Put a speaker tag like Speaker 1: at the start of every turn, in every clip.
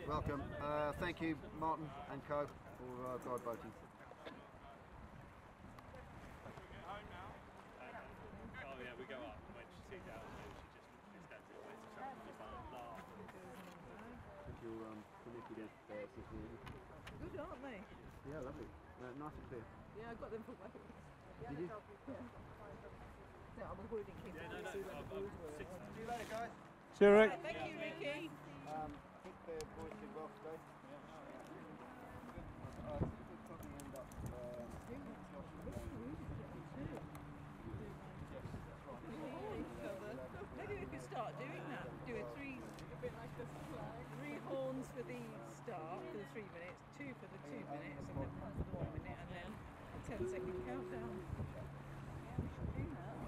Speaker 1: Welcome. Thank you, Martin and Co, for guide boating.
Speaker 2: Oh yeah, we go up and when she sees out, she just stands there waiting for something to laugh.
Speaker 3: Good, aren't they?
Speaker 1: Yeah, lovely. Nice and clear.
Speaker 3: Yeah, I got them for Wales.
Speaker 1: Did you?
Speaker 3: No, I'm avoiding keeping to see where the balls were.
Speaker 1: See you later, guys.
Speaker 4: See you, Rick.
Speaker 3: Thank you, Ricky.
Speaker 1: I think the boys did well today. I think we'll probably end up.
Speaker 3: Maybe we could start doing that. Do a three horns for the start for the 3 minutes, 2 for the 2 minutes, and then 1 for the 1 minute, and then a 10-second countdown. Yeah, we should do that.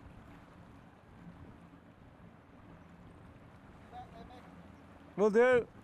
Speaker 4: Will do.